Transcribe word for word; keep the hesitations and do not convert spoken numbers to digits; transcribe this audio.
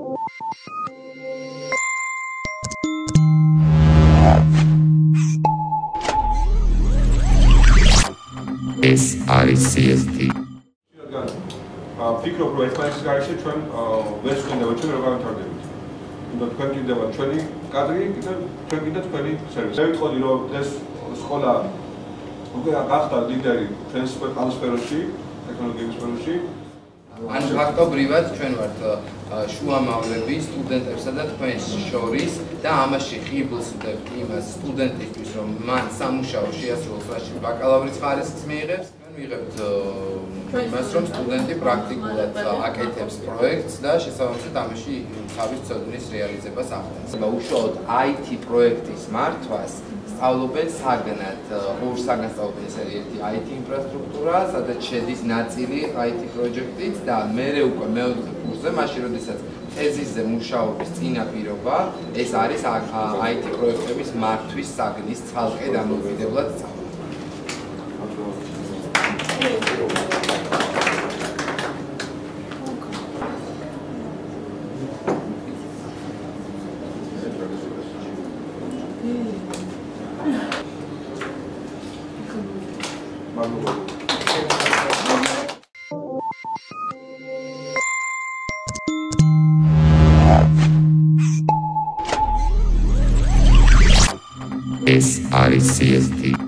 ეს არის C S T. ვფიქრობ, რომ ერთმანეთის გარშე ჩვენ ვერ ვქონდა ჩვენ როგორ გავთავდებით. უნდა თქვენ კიდევ ჩვენი კადრი, კიდევ ჩვენ კიდევ თქვენი სერვისი. მე ვიტყოდი, რომ დღეს სკოლა უკვე გახდა ლიდერი ჩვენს სფეროში, ტექნოლოგიების სფეროში. ან ფაქტობრივად ჩვენ ვართ შუამავლები სტუდენტებსა და თქვენს შორის და ამაში ღირსს ვდებთ იმას სტუდენტისთვის, რომ მან სამუშაო შეასრულოს, რაში ბაკალავრის ხარისხს მიიღებს. ჩვენ ვიღებთ იმას, რომ სტუდენტი პრაქტიკულად აკეთებს პროექტს და შესაბამისად ამაში თავის ცოდნის რეალიზებას ახდენს. უშუალოდ I T პროექტის მართვას სწავლობენ საგნად, ორ საგანს სწავლობენ, ეს არის ერთი I T ინფრასტრუქტურა, სადაც შედის ნაწილი I T პროექტიც და მერე უკვე მეოთხე კურსზე, მაშინ როდესაც თეზისზე მუშაობის წინაპირობა, ეს არის I T პროექტების მართვის საგნის ცალკე დამოუკიდებლად სწავლა. ეს არის C S T.